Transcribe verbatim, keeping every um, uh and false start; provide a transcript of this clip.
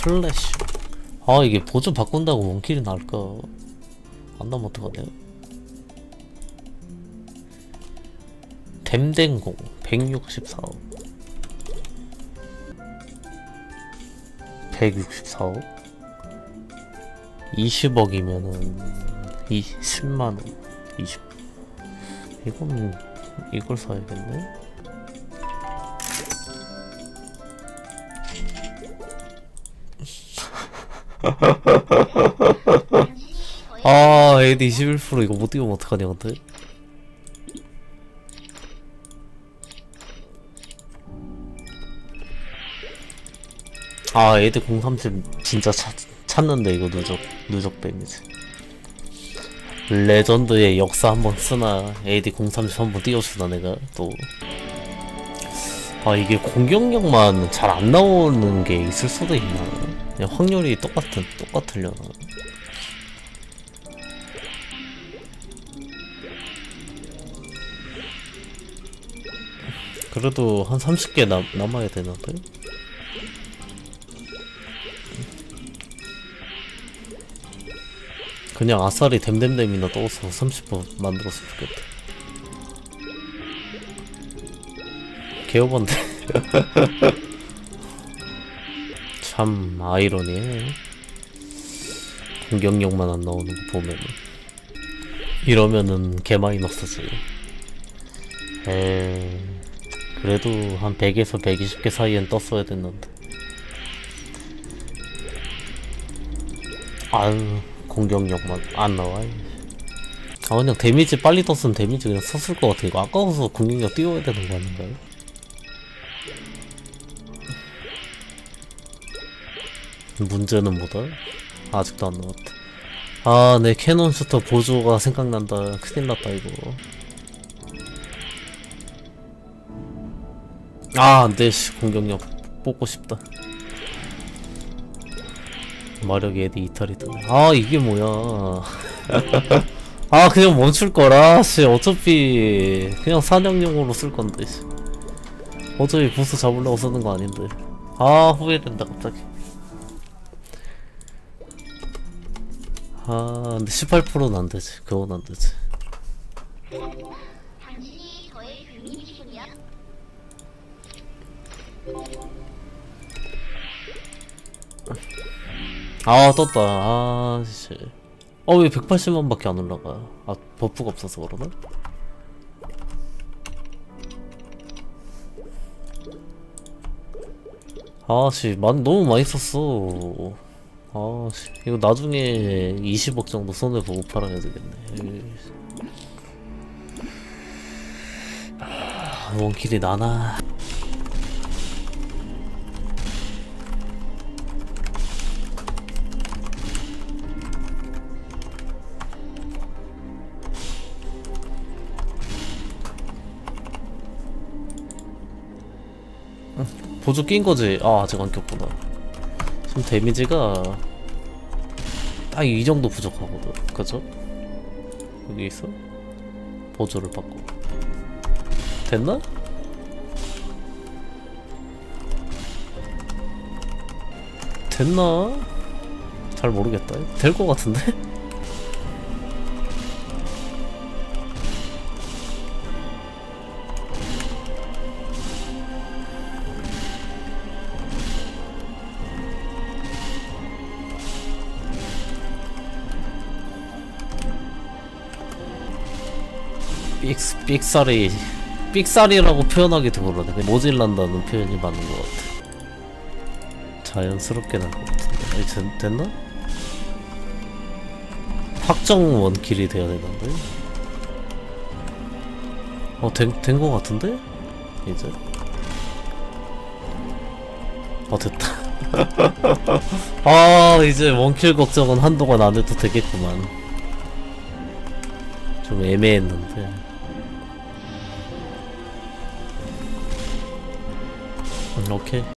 플래시. 아 이게 보조 바꾼다고 원킬이 나올까? 안 나면 어떡하냐. 댐댕공 백육십사억 백육십사억 이십억이면은 이 십만원 이십. 이건 이걸 사야겠네. 아 에디 이십일 퍼센트 이거 못 뛰면 어떡하냐 근데. 아 에디 공삼십 진짜 찾, 찾는데 이거 누적 누적 데미지. 레전드의 역사 한번 쓰나 에이디 공삼십 한번 띄워주나 내가 또. 아 이게 공격력만 잘 안 나오는 게 있을 수도 있나. 그냥 확률이 똑같은 똑같으려나. 그래도 한 삼십 개 남, 남아야 되는데. 그냥 아싸리 댐댐댐이나 떠서 삼십 번 만들었으면 좋겠다. 개오반데. 참 아이러니해. 공격력만 안 나오는 거 보면은. 이러면은 개마이너스지. 에이, 그래도 한 백에서 백이십 개 사이엔 떴어야 됐는데. 아유 공격력만 안 나와. 아 그냥 데미지 빨리 떴으면 데미지 그냥 썼을 것 같아. 이거 아까워서 공격력 띄워야 되는 거 아닌가요? 문제는 뭐다? 아직도 안 나왔다. 아 내 캐논 슈터 보조가 생각난다. 큰일났다 이거. 아 안돼 씨. 공격력 뽑고 싶다. 마력 에디 이탈이 뜨네. 아 이게 뭐야. 아 그냥 멈출거라 씨. 어차피 그냥 사냥용으로 쓸건데 씨. 어차피 보스 잡으려고 쓰는 거 아닌데. 아 후회된다 갑자기. 아 근데 십팔 퍼센트는 안되지. 그건 안되지. 아 떴다. 아 씨. 어 왜 백팔십만 밖에 안 올라가. 아 버프가 없어서 그러나? 아씨 너무 많이 썼어. 아씨 이거 나중에 이십억 정도 손해보고 팔아야 되겠네. 아, 원킬이 나나. 보조 낀거지? 아 아직 안 꼈구나. 지금 데미지가 딱 이 정도 부족하거든. 그죠? 여기 있어? 보조를 받고 됐나? 됐나? 잘 모르겠다. 될 것 같은데? 삑, 삑사리 삑사리라고 표현하기도 그러네. 모질란다는 표현이 맞는 것 같아. 자연스럽게 날 것 같은데. 아니 된, 됐나? 확정 원킬이 돼야 되는데. 어 된, 된 것 같은데? 이제 어 됐다. 아 이제 원킬 걱정은 한동안 안 해도 되겠구만. 좀 애매했는데. 음, 오케이.